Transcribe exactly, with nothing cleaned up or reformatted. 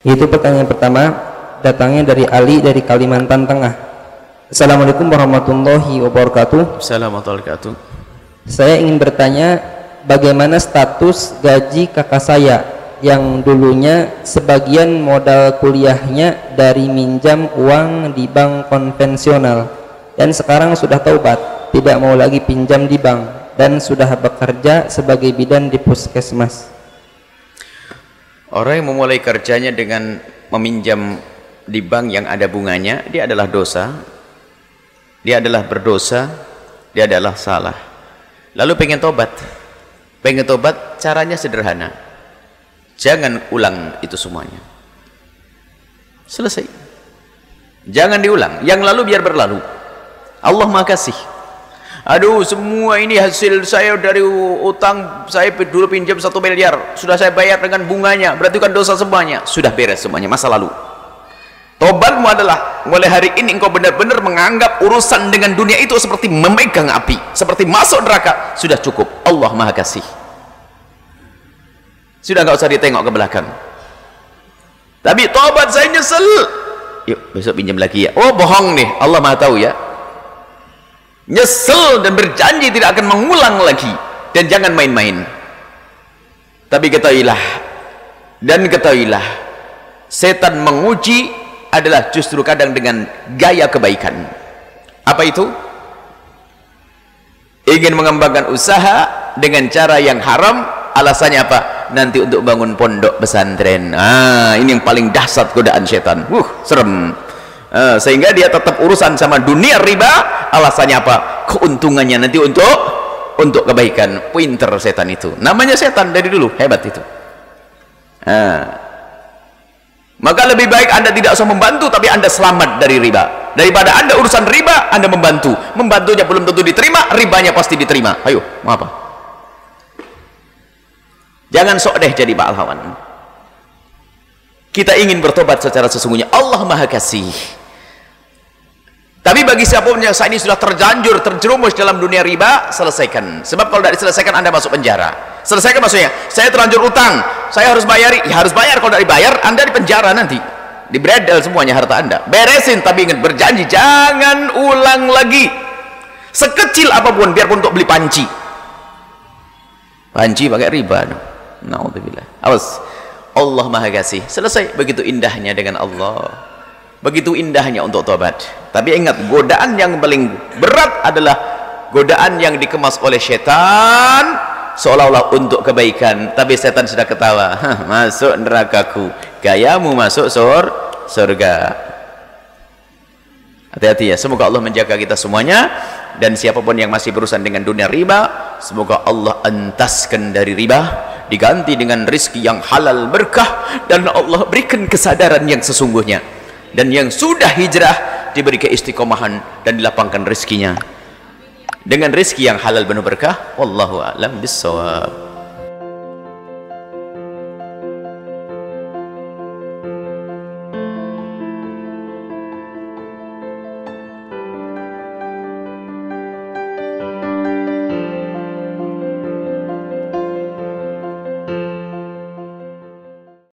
Itu pertanyaan pertama, datangnya dari Ali dari Kalimantan Tengah. Assalamualaikum warahmatullahi wabarakatuh. Assalamualaikum warahmatullahi wabarakatuh. Saya ingin bertanya, bagaimana status gaji kakak saya yang dulunya sebagian modal kuliahnya dari minjam uang di bank konvensional dan sekarang sudah taubat, tidak mau lagi pinjam di bank dan sudah bekerja sebagai bidan di puskesmas. Orang yang memulai kerjanya dengan meminjam di bank yang ada bunganya, dia adalah dosa, dia adalah berdosa, dia adalah salah. Lalu pengen tobat, pengen tobat, caranya sederhana, jangan ulang itu semuanya, selesai, jangan diulang, yang lalu biar berlalu. Allah Maha Kasih. Aduh, semua ini hasil saya dari utang, saya dulu pinjam satu miliar, sudah saya bayar dengan bunganya, berarti kan dosa semuanya, sudah beres semuanya, masa lalu. Tobatmu adalah mulai hari ini engkau benar-benar menganggap urusan dengan dunia itu seperti memegang api, seperti masuk neraka, sudah cukup. Allah Maha Kasih. Sudah nggak usah ditengok ke belakang. Tapi tobat, saya nyesel, yuk besok pinjam lagi ya. Oh bohong nih, Allah Maha tahu ya. Nyesel dan berjanji tidak akan mengulang lagi, dan jangan main-main. Tapi ketahuilah dan ketahuilah, setan menguji adalah justru kadang dengan gaya kebaikan. Apa itu? Ingin mengembangkan usaha dengan cara yang haram, alasannya apa? Nanti untuk bangun pondok pesantren. Ah, ini yang paling dahsyat godaan setan. Uh, serem. Uh, sehingga dia tetap urusan sama dunia riba, alasannya apa? Keuntungannya nanti untuk untuk kebaikan. Pinter setan itu, namanya setan dari dulu, hebat itu. Uh, maka lebih baik anda tidak usah membantu, tapi anda selamat dari riba, daripada anda urusan riba, anda membantu, membantunya belum tentu diterima, ribanya pasti diterima. Ayo, mau apa? Jangan sok deh jadi Pak Alhawan. Kita ingin bertobat secara sesungguhnya, Allah Maha Kasih. Tapi bagi siapapun yang saat ini sudah terjanjur, terjerumus dalam dunia riba, selesaikan. Sebab kalau tidak diselesaikan, anda masuk penjara. Selesaikan maksudnya, saya terlanjur utang, saya harus bayari, ya harus bayar. Kalau tidak dibayar, anda di penjara nanti, dibredel semuanya harta anda. Beresin, tapi ingat, berjanji jangan ulang lagi. Sekecil apapun, biarpun untuk beli panci. Panci pakai riba, naudzubillah. Awas, Allah Maha Kasih. Selesai. Begitu indahnya dengan Allah, begitu indahnya untuk tobat. Tapi ingat, godaan yang paling berat adalah godaan yang dikemas oleh setan seolah-olah untuk kebaikan, tapi setan sudah ketawa, masuk nerakaku, gayamu masuk sur surga. Hati-hati ya, semoga Allah menjaga kita semuanya. Dan siapapun yang masih berurusan dengan dunia riba, semoga Allah entaskan dari riba, diganti dengan rizki yang halal berkah, dan Allah berikan kesadaran yang sesungguhnya. Dan yang sudah hijrah diberi keistiqomahan dan dilapangkan rezekinya dengan rezeki yang halal penuh berkah. Wallahu a'lam bissawab.